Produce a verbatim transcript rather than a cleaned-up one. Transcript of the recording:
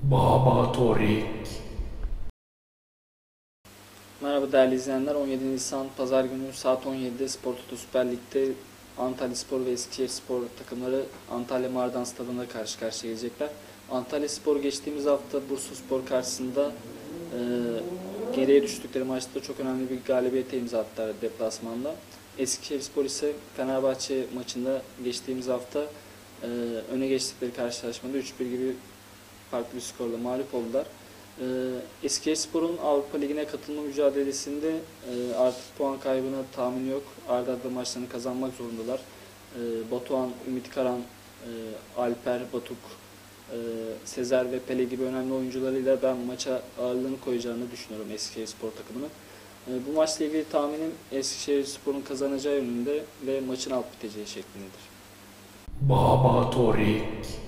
Baba Torik. Merhaba değerli izleyenler. on yedi Nisan Pazar günü saat on yedide Spor Toto Süper Lig'de Antalyaspor ve Eskişehirspor takımları Antalya Mardan Stadı'nda karşı karşıya gelecekler. Antalyaspor geçtiğimiz hafta Bursaspor karşısında e, geriye düştükleri maçta çok önemli bir galibiyete imza attılar deplasmanda. Eskişehirspor ise Fenerbahçe maçında geçtiğimiz hafta e, öne geçtikleri karşılaşmada üç bir gibi farklı bir skorla mağlup oldular. Ee, Eskişehirspor'un Avrupa Ligi'ne katılma mücadelesinde e, artık puan kaybına tahammül yok. Arda arda maçlarını kazanmak zorundalar. E, Batuhan, Ümit Karan, e, Alper, Batuk, e, Sezer ve Pele gibi önemli oyuncularıyla ben maça ağırlığını koyacağını düşünüyorum Eskişehirspor takımının. E, bu maçla ilgili tahminim Eskişehirspor'un kazanacağı yönünde ve maçın alt biteceği şeklindedir. Baba Torik.